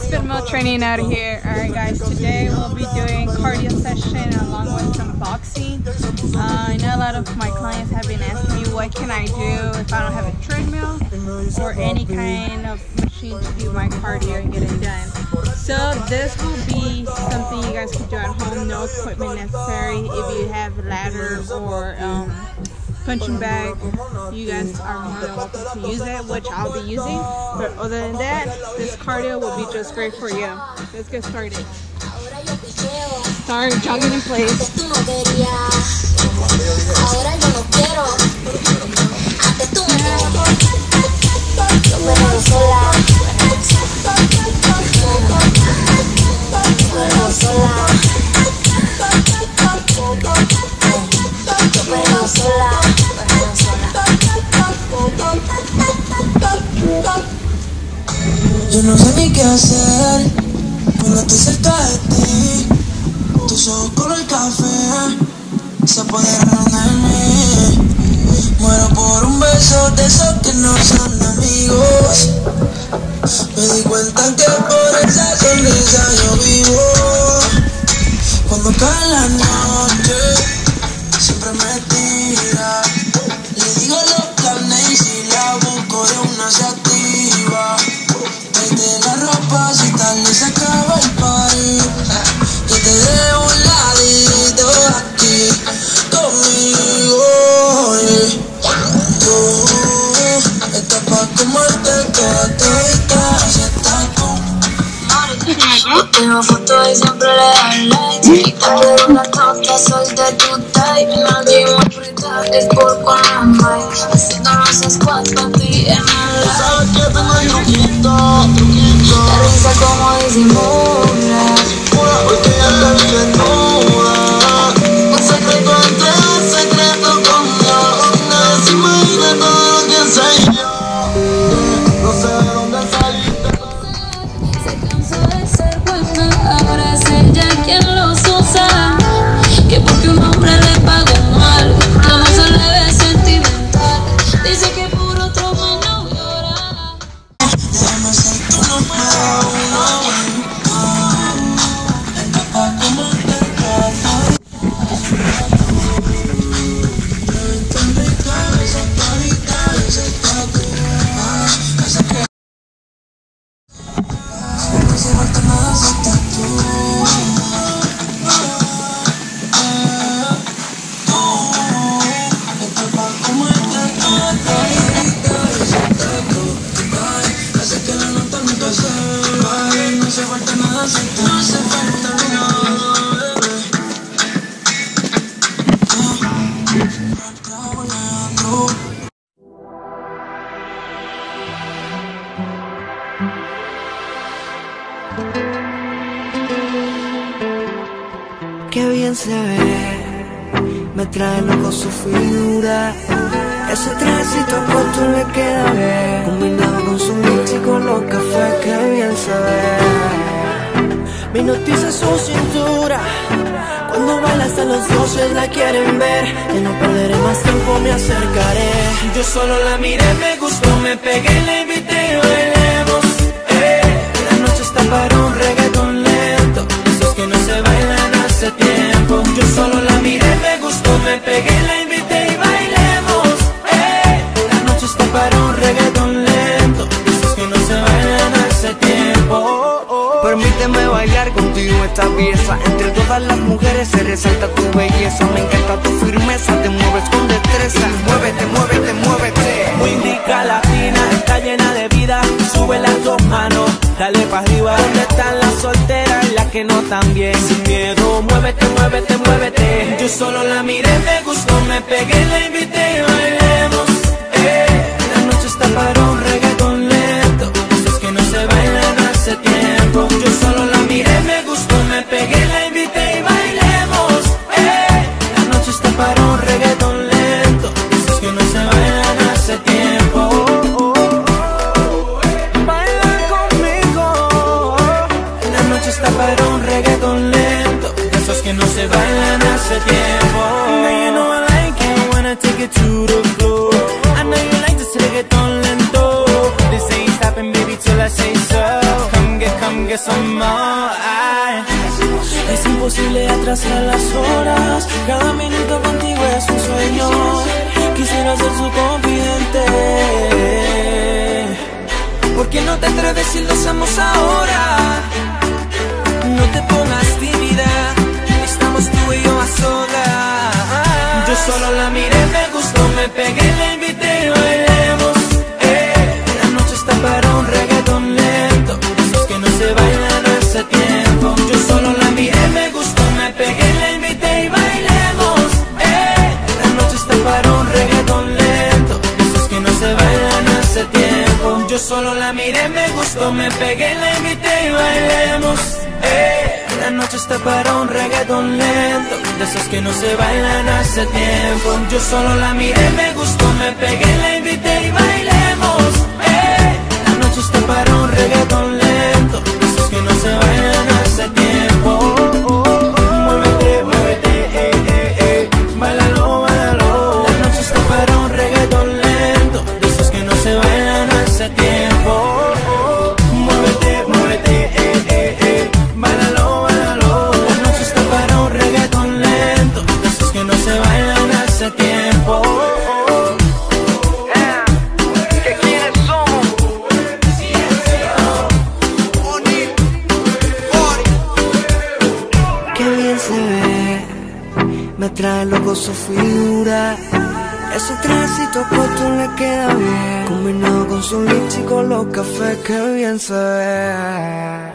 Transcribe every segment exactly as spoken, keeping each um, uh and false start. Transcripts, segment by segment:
BEASTFITMODE training out of here. Alright guys, today we'll be doing cardio session along with some boxing. Uh, I know a lot of my clients have been asking me what can I do if I don't have a treadmill or any kind of machine to do my cardio and get it done. So this will be something you guys can do at home, no equipment necessary. If you have ladders or um, punching bag, you guys are more than welcome to use it, which I'll be using. But other than that, this cardio will be just great for you. Let's get started. Start jogging in place. Yo no sé ni qué hacer cuando estoy cerca de ti. Tus ojos color café se apoderaron de mí. Muero por un beso de esos que no son amigos. Me di cuenta que por esa sonrisa yo vivo. Cuando cae la noche siempre me tira. Le digo los carnes y si la busco de una se activa. Desde la ropa si tal le se acaba el party. Yo te dejo un ladito aquí conmigo. Tú estás pa' comerte toda todita. Si estás con tengo fotos y siempre le das like. Y te pego una torta, soy de tu type. Nadie me aprieta, es por Panamá. Haciendo los squats para ti en el live. Sabes que tengo el truquito, truquito. La risa como disimula. Porque ya te vi desnuda. Un secreto entre un secreto con Dios. Nadie se imagina todo lo que sé yo. No sé de dónde saliste. Se cansó de ser buena, ahora es ella quien los usa. Que porque un hombre le pagó mal, no se le ve sentimental. Dice que por otro más no llora. Déjame ser tu número uno. Estás pa' comerte todo. Tan rica esa carita, ese tatu. Esa que no se falta nada sin tatu. Estás pa' comerte toda todita, ese tatu. Hace que la nota nunca se va. No se falta nada sin tú, no se falta nada, bebé. Qué bien se ve, me trae loco su figura. Ese trajecito corto le queda bien, combinado con su mix y con los cafés. Qué bien se ve, me hipnotiza su cintura. Cuando baila hasta los dioses la quieren ver. Ya no perderé más tiempo, me acercaré. Yo solo la miré, me gustó, me pegué, la invité y bailemos. eh. La noche está para un reggaetón lento, esos que no se bailan hace tiempo. Yo solo la miré, me gustó, me pegué, la invité y bailemos. eh. La noche está para un reggaetón lento, esos que no se bailan hace tiempo. oh, oh. Permíteme bailar contigo esta pieza. Entre todas las mujeres se resalta tu belleza. Me encanta tu firmeza, te mueves con destreza. Muévete, muévete, muévete. Muy rica latina, está llena de vida. Sube las dos manos, dale pa' arriba. ¿Dónde están las solteras y las que no tan bien? Sin miedo, muévete, muévete, muévete. Yo solo la miré, me gustó, me pegué, la invité y bailemos. eh. La noche está para un reggaetón lento, esos que no se bailan hace tiempo. Yo solo la miré, me gustó, me pegué, la invité y bailemos. eh. La noche está para un reggaetón lento, esos que no se bailan hace tiempo. oh, oh, oh. Baila conmigo. La noche está para un reggaetón lento, esos que no se bailan hace tiempo. Now you know I like it when I take it to the floor. I know you like this reggaeton lento. This ain't stopping, baby, till I say so. Come get, come get trazar las horas, cada minuto contigo es un sueño. Quisiera ser su confidente. ¿Por qué no te atreves si lo hacemos ahora? No te pongas tímida, estamos tú y yo a solas. Yo solo la miré, me gustó, me pegué, la invité y bailemos. Eh, la noche está para un reggaetón lento, esos que no se bailan hace tiempo. Yo solo la miré, me gustó, me pegué, la invité y bailemos. Eh, la noche está para un reggaetón lento, esos que no se bailan hace tiempo. Yo solo la miré, me gustó, me pegué, la invité y bailemos. Eh, la noche está para un reggaetón lento, de esos que no se bailan hace tiempo. Yo solo la miré, me gustó, me pegué, la invité y bailemos. Eh, la noche está para un reggaetón lento, de esos que no se bailan hace tiempo. Muévete, muévete, eh, eh, eh, bailalo, bailalo. La noche está para un reggaetón lento, de esos que no se bailan hace tiempo. Muévete, muévete, eh, eh, eh, bailalo, bailalo. La noche está para un reggaetón lento, de esos que no se bailan hace tiempo. ¿Que quiénes somos? Qué bien se ve, me trae loco su figura. Ese trajecito corto le queda bien, combinado con su lips y con los cafés. Qué bien se ve.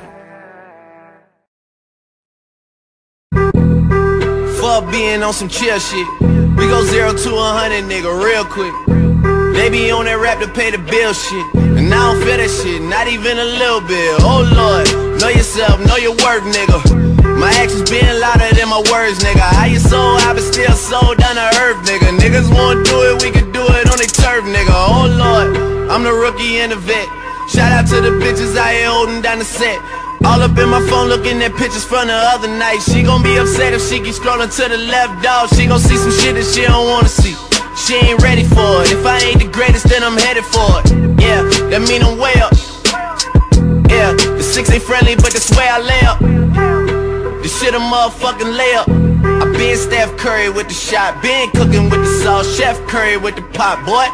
Fuck being on some chill shit. We go zero to a hundred, nigga, real quick. They be on that rap to pay the bill shit, and I don't feel that shit, not even a little bit. Oh Lord, know yourself, know your worth, nigga. My actions being louder than my words, nigga. How you sold, I been still sold down to earth, nigga. Niggas wanna do it, we can do it on their turf, nigga. Oh Lord, I'm the rookie and the vet. Shout out to the bitches out here holding down the set. All up in my phone looking at pictures from the other night. She gon' be upset if she keep scrolling to the left, dog. She gon' see some shit that she don't wanna see. She ain't ready for it. If I ain't the greatest, then I'm headed for it. Yeah, that mean I'm way up. Yeah, the six ain't friendly, but that's where I lay up. This shit a motherfucking layup. I been Steph Curry with the shot, been cooking with the sauce, Chef Curry with the pot, boy.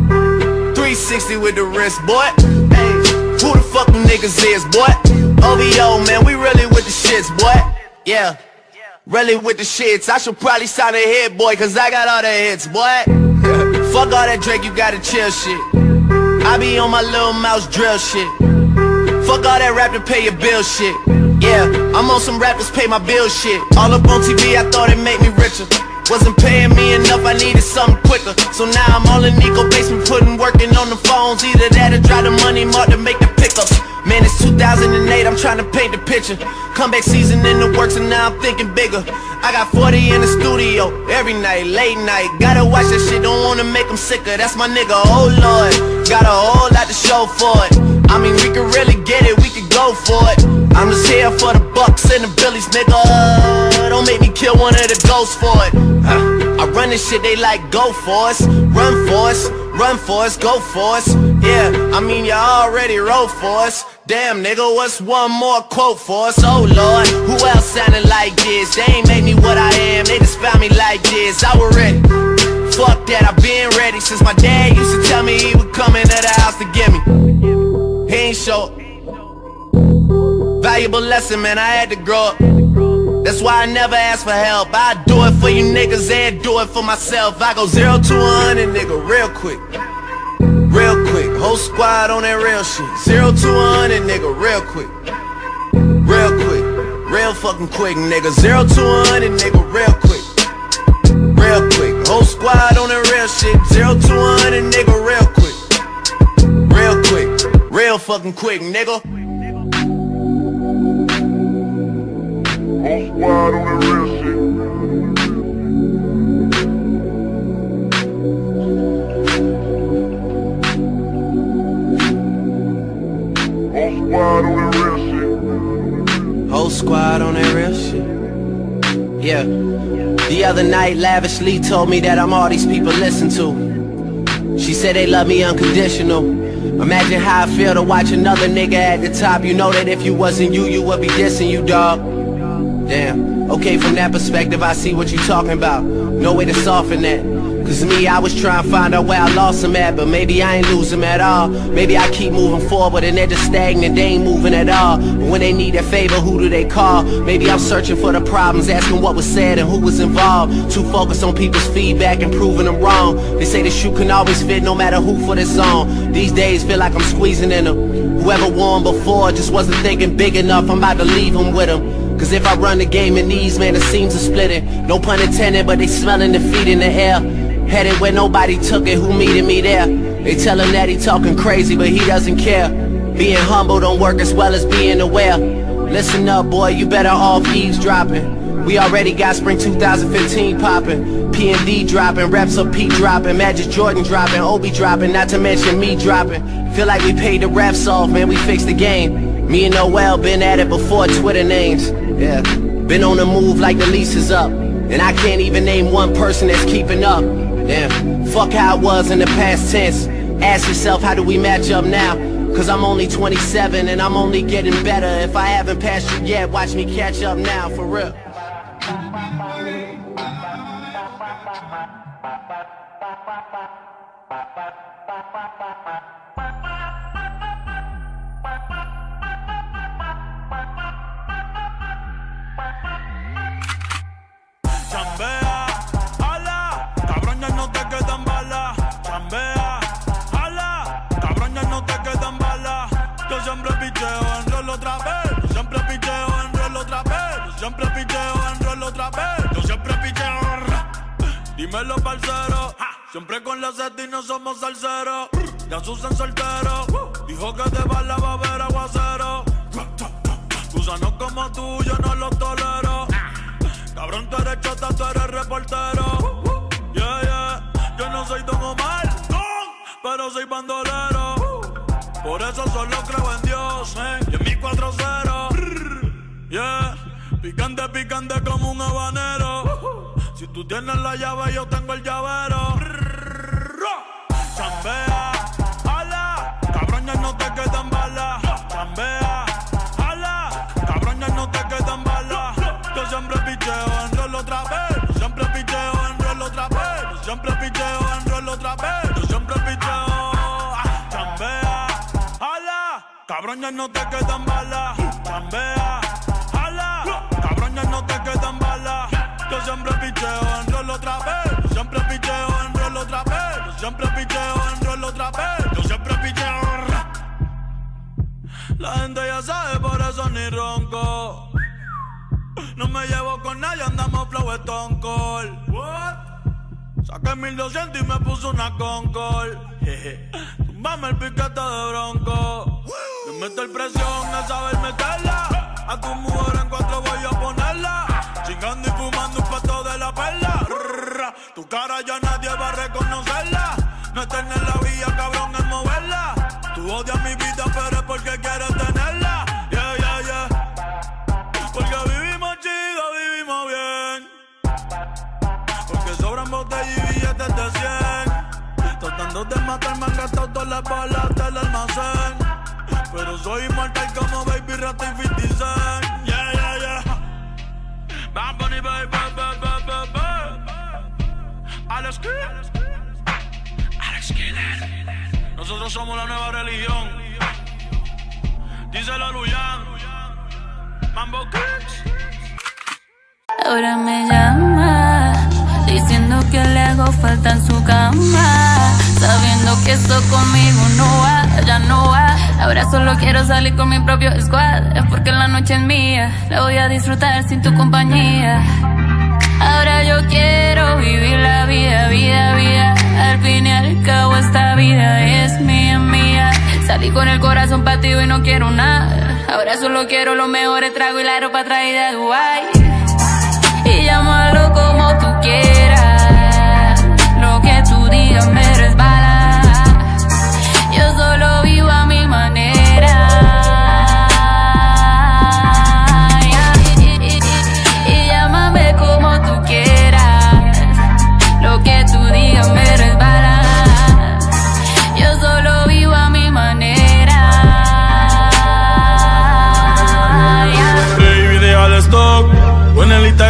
three sixty with the wrist, boy. Hey, who the fuck them niggas is, boy? O V O, man, we really with the shits, boy. Yeah, really with the shits. I should probably sign a hit, boy, cause I got all the hits, boy. Fuck all that Drake, you gotta chill shit. I be on my little mouse drill shit. Fuck all that rap to pay your bill shit. Yeah, I'm on some rappers pay my bill shit. All up on T V, I thought it made me richer. Wasn't paying me enough, I needed something quicker. So now I'm all in Nico basement, putting working on the phones. Either that or drive the money mark to make the pickups. Man, it's two thousand eight, I'm trying to paint the picture. Comeback season in the works and now I'm thinking bigger. I got forty in the studio, every night, late night. Gotta watch that shit, don't wanna make them sicker. That's my nigga, oh Lord. Got a whole lot to show for it. I mean, we can really get it, we can go for it. I'm just here for the bucks and the billies, nigga. Don't make me kill one of the ghosts for it. uh, I run this shit, they like go for us. Run for us, run for us, go for us. Yeah, I mean you already wrote for us. Damn nigga, what's one more quote for us? Oh Lord, who else sounded like this? They ain't made me what I am, they just found me like this. I was ready, fuck that, I been ready. Since my dad used to tell me he would come into the house to get me. He ain't show up. Valuable lesson, man, I had to grow up. That's why I never ask for help. I do it for you niggas and do it for myself. I go zero to a hundred, nigga, real quick. Real quick, whole squad on that real shit. Zero to a hundred, nigga, real quick. Real quick, real fucking quick, nigga. Zero to a hundred, nigga, real quick. Real quick, whole squad on that real shit. Zero to a hundred, nigga, real quick. Real quick, real fucking quick, nigga. Whole squad on that real shit. Whole squad on that real shit. Yeah. The other night, lavishly told me that I'm all these people listen to. She said they love me unconditional. Imagine how I feel to watch another nigga at the top. You know that if you wasn't you, you would be dissing you, dog. Damn. Okay, from that perspective, I see what you're talking about. No way to soften that. Cause me, I was trying to find out where I lost them at, but maybe I ain't lose them at all. Maybe I keep moving forward and they're just stagnant, they ain't moving at all. But when they need a favor, who do they call? Maybe I'm searching for the problems, asking what was said and who was involved. Too focused on people's feedback and proving them wrong. They say the shoe can always fit no matter who for the song. These days feel like I'm squeezing in them. Whoever won before just wasn't thinking big enough, I'm about to leave them with them. Cause if I run the game in these, man, the seams are splitting. No pun intended, but they smelling defeat in the air. Headed where nobody took it, who meeted me there? They tell him that he talking crazy, but he doesn't care. Being humble don't work as well as being aware. Listen up, boy, you better off eavesdropping. We already got spring two thousand fifteen popping. P and D dropping, reps of P dropping, Magic Jordan dropping, Obi dropping, not to mention me dropping. Feel like we paid the refs off, man, we fixed the game. Me and Noel been at it before Twitter names. Yeah, been on the move like the lease is up. And I can't even name one person that's keeping up. Damn, fuck how it was in the past tense. Ask yourself, how do we match up now? Cause I'm only twenty-seven and I'm only getting better. If I haven't passed you yet, watch me catch up now, for real. Chambea, ala, cabrón, ya no te quedan balas. Chambea, ala, cabrón, ya no te quedan balas. Yo siempre picheo en rol otra vez. Yo siempre picheo en rol otra vez. Yo siempre picheo en rol otra vez. Yo siempre picheo. Dímelo, parcero. Siempre con la seta y no somos salseros. Ya Susan soltero. Dijo que de bala va a haber aguacero. Gusanos como tú, yo no los tolero. Cabrón, tú eres chota, tú eres reportero. Yeah, yeah, yo no soy Don Omar, pero soy bandolero. Por eso solo creo en Dios, eh, y en mi cuatro cero. Yeah, picante, picante como un habanero. Si tú tienes la llave, yo tengo el llavero. Chambea, ala, cabrón, ya no te quedan balas. Chambea, ala, cabrón, ya no te quedan balas. Yo siempre picheo en rol otra vez. Yo siempre picheo en rol otra vez. Yo siempre picheo en rol otra vez. Yo siempre picheo. Chambea, ala, cabrón, ya no te quedan balas. Chambea, ala, cabrón, ya no te quedan balas. Yo siempre picheo en rol otra vez. Yo siempre picheo en rol otra vez. Yo siempre picheo en rol otra vez. Yo siempre picheo. La gente ya sabe, por eso ni ronco. No me llevo con nadie, andamos flow Stone Cold. What? Saqué mil doscientos y me puso una Concord. Tumbame el piquete de bronco. Me meto el presión a saber meterla. A tu mujer en cuatro voy a ponerla. Chingando y fumando un pato de la perla. Tu cara ya nadie va a reconocerla. No es tener la vía, cabrón, es moverla. Tú odias mi vida, pero es porque quieres tenerla. Yeah, yeah, yeah. Porque vivimos chido, vivimos bien. Porque sobran botellas y billetes de cien. Tratando de matar me han gastado todas las balas del almacén. Pero soy inmortal como Baby Rata y fifty Cent. Yeah, yeah, yeah. Bad Bunny, baby, baby, baby, baby. Alex Killer. Alex Killer. Nosotros somos la nueva religión. Díselo a Luyan. Mambo Kicks. Ahora me llama, diciendo que le hago falta en su cama, sabiendo que esto conmigo no va, ya no va. Ahora solo quiero salir con mi propio squad. Es porque la noche es mía, la voy a disfrutar sin tu compañía. Ahora yo quiero vivir la vida, vida, vida. Al fin y al cabo esta vida es mía, mía. Salí con el corazón partido y no quiero nada. Ahora solo quiero los mejores tragos y la ropa traída de Dubái. Y llámalo como tú quieras, lo que tú digas me resbala. Yo solo vivo a mi manera. Y, y, y, y llámame como tú quieras, lo que tú digas me resbala. Yo solo vivo a mi manera. Baby, deja el stock. Buena lista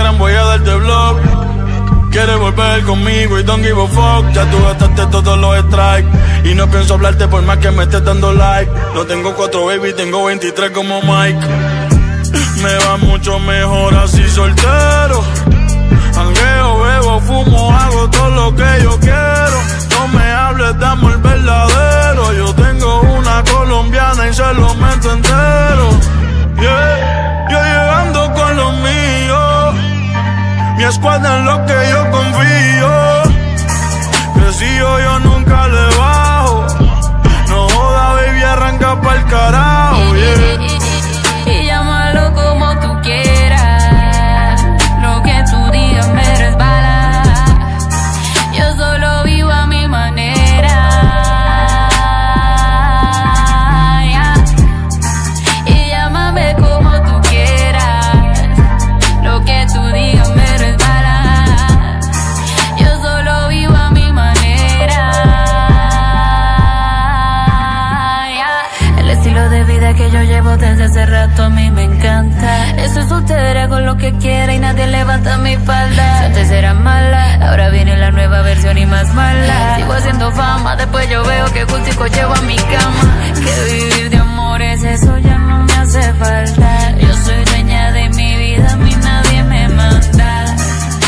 joder conmigo y don't give a fuck. Ya tú gastaste todos los strikes y no pienso hablarte por más que me estés dando like. No tengo cuatro baby, tengo veintitrés como Mike. Me va mucho mejor así soltero. Jangueo, bebo, fumo, hago todo lo que yo quiero. No me hables de amor verdadero. Yo tengo una colombiana y se lo meto entero. Yeah. Yo llegando con los míos, mi escuadra en lo que yo confío. Que si yo, yo nunca le bajo. No joda, baby, arranca pa'l carajo, yeah. Y llámalo como tú quieras. Lo que tú digas me resbala. Yo solo vivo a mi manera, yeah. Y llámame como tú quieras. Lo que tú digas me resbala. Yo solo vivo a mi manera, yeah. El estilo de vida que yo llevo desde hace rato a mí me encanta. Estoy soltera con lo que quiera y nadie levanta mi falda. Si antes era mala, ahora viene la nueva versión y más mala. Sigo haciendo fama, después yo veo que gustico llevo a mi cama. Que vivir de amores, eso ya no me hace falta. Yo soy dueña de mi vida, a mí nadie me manda.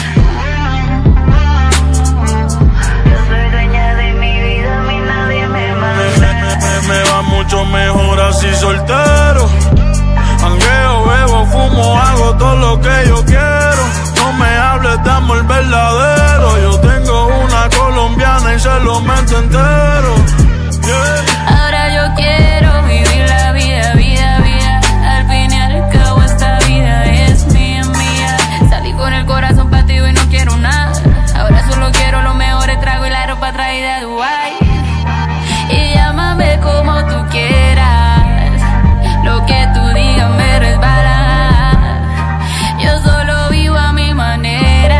Yo soy dueña de mi vida, a mí nadie me manda. Me, me, me va mucho mejor así soltero. Jangueo, bebo, fumo, hago todo lo que yo quiero. No me hables de amor verdadero. Yo tengo una colombiana y se lo meto entero, yeah. Ahora yo quiero vivir la vida, vida, vida. Al fin y al cabo esta vida es mía, mía. Salí con el corazón partido y no quiero nada. Ahora solo quiero los mejores tragos y la ropa traída de Dubái. Y llámame como tú quieras. Lo que tú digas me resbala. Yo solo vivo a mi manera,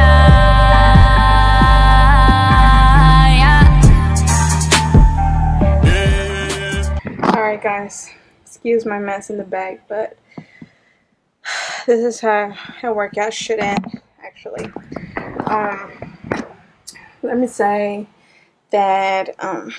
yeah. Alright guys, excuse my mess in the bag, but this is how a workout should end, actually. Um, let me say that um,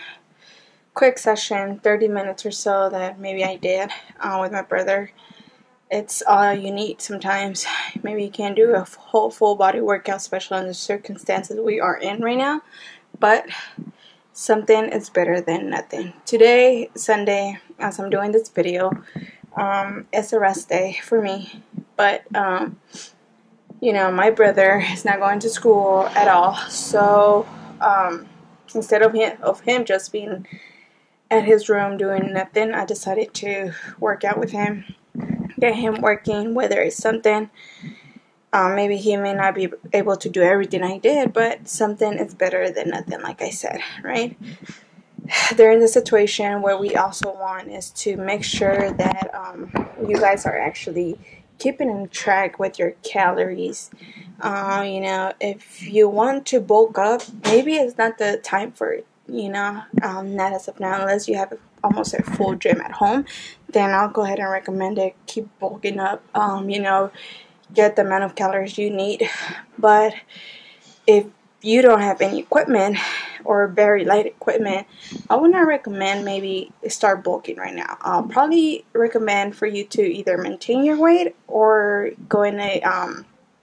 quick session, thirty minutes or so, that maybe I did uh, with my brother. It's all you need sometimes. Maybe you can't do a whole full body workout, especially in the circumstances we are in right now, but something is better than nothing. Today, Sunday, as I'm doing this video, um, it's a rest day for me, but um, you know, my brother is not going to school at all, so um, instead of him, of him just being at his room doing nothing, I decided to work out with him, get him working, whether it's something, um, maybe he may not be able to do everything I did, but something is better than nothing, like I said, right? They're in the situation where we also want is to make sure that um, you guys are actually keeping in track with your calories. Uh, you know, if you want to bulk up, maybe it's not the time for it. You know, um, not as of now, unless you have almost a full gym at home, then I'll go ahead and recommend it. Keep bulking up, um, you know, get the amount of calories you need. But if you don't have any equipment or very light equipment, I would not recommend maybe start bulking right now. I'll probably recommend for you to either maintain your weight or go in a um,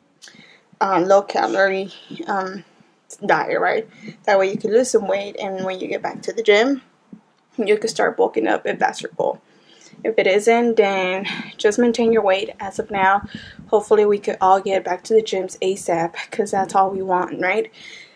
uh, low calorie um diet, right? That way you can lose some weight, and when you get back to the gym, you can start bulking up if that's your goal. If it isn't, then just maintain your weight as of now. Hopefully we could all get back to the gyms ASAP, because that's all we want, right?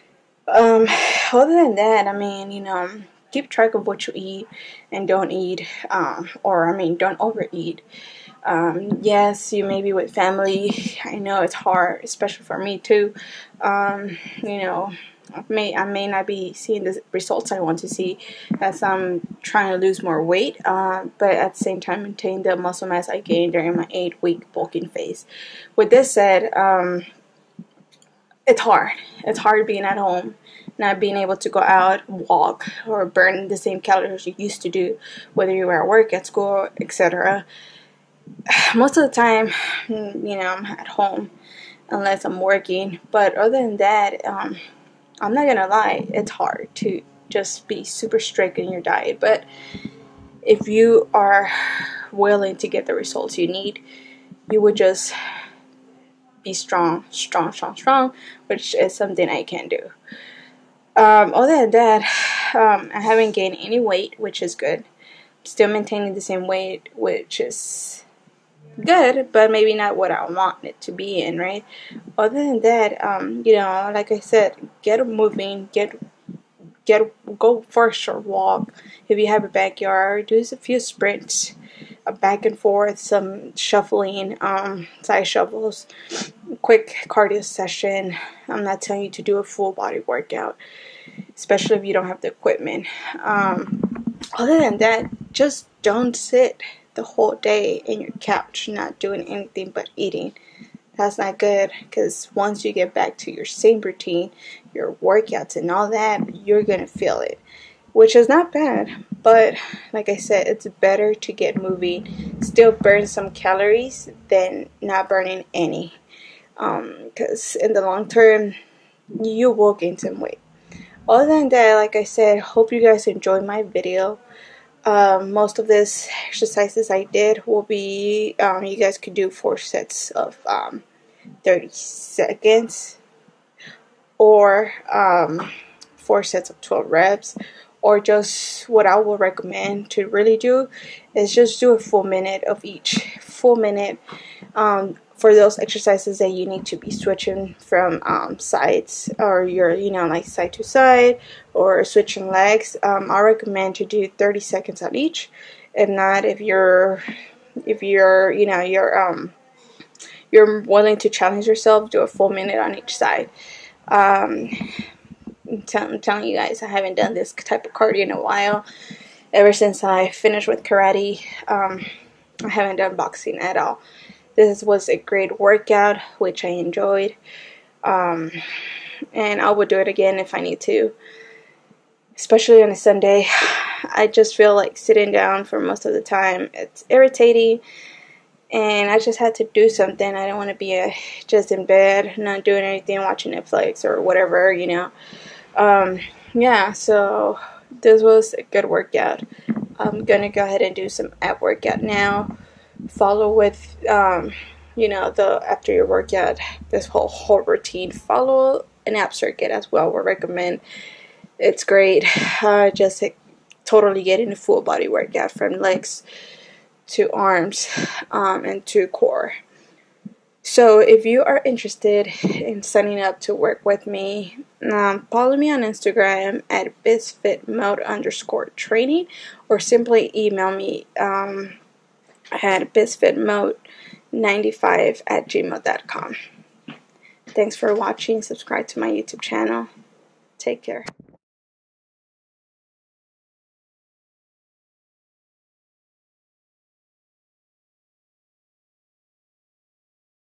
Um, other than that, I mean, you know, keep track of what you eat and don't eat, um, or I mean, don't overeat. Um, yes, you may be with family. I know it's hard, especially for me too. Um, you know, I may I may not be seeing the results I want to see as I'm trying to lose more weight, uh, but at the same time maintain the muscle mass I gained during my eight-week bulking phase. With this said, um, it's hard. It's hard being at home, not being able to go out, walk, or burn the same calories you used to do, whether you were at work, at school, et cetera. Most of the time, you know, I'm at home. unless I'm working. But other than that, um, I'm not gonna lie, it's hard to just be super strict in your diet. But if you are willing to get the results you need, you would just be strong, strong, strong, strong, which is something I can do. Um, other than that, um, I haven't gained any weight, which is good. Still maintaining the same weight, which is good, but maybe not what I want it to be in, right? Other than that, um, you know, like I said, get moving, get get go for a short walk. If you have a backyard, do a few sprints, uh, back and forth, some shuffling, um, side shuffles, quick cardio session. I'm not telling you to do a full body workout, especially if you don't have the equipment. Um, other than that, just don't sit the whole day in your couch not doing anything but eating. That's not good, because once you get back to your same routine, your workouts and all that, you're gonna feel it, which is not bad. But like I said, it's better to get moving, still burn some calories than not burning any, because um, in the long term you will gain some weight. Other than that, like I said, hope you guys enjoyed my video. Um, most of these exercises I did will be, um, you guys could do four sets of um, thirty seconds, or um, four sets of twelve reps, or just what I would recommend to really do is just do a full minute of each. Full minute um, for those exercises that you need to be switching from um, sides, or you're, you know, like side to side, or switching legs. Um, I recommend to do thirty seconds on each. If not, if you're, if you're, you know, you're um, you're willing to challenge yourself, do a full minute on each side. Um, I'm, t I'm telling you guys, I haven't done this type of cardio in a while. Ever since I finished with karate, um, I haven't done boxing at all. This was a great workout, which I enjoyed, um, and I would do it again if I need to, especially on a Sunday. I just feel like sitting down for most of the time. It's irritating, and I just had to do something. I don't want to be uh, just in bed, not doing anything, watching Netflix or whatever, you know. Um, yeah, so this was a good workout. I'm going to go ahead and do some ab workout now. Follow with, um, you know, the after your workout, this whole whole routine. Follow an ab circuit as well. We recommend. It's great. Uh, just uh, totally getting a full body workout from legs to arms um, and to core. So if you are interested in signing up to work with me, um, follow me on Instagram at BEASTFITMODE underscore training, or simply email me um, at BEASTFITMODE ninety-five at gmail dot com. Thanks for watching. Subscribe to my YouTube channel. Take care.